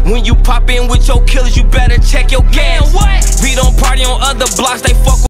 When you pop in with your killers, you better check your gas. We don't party on other blocks, they fuck with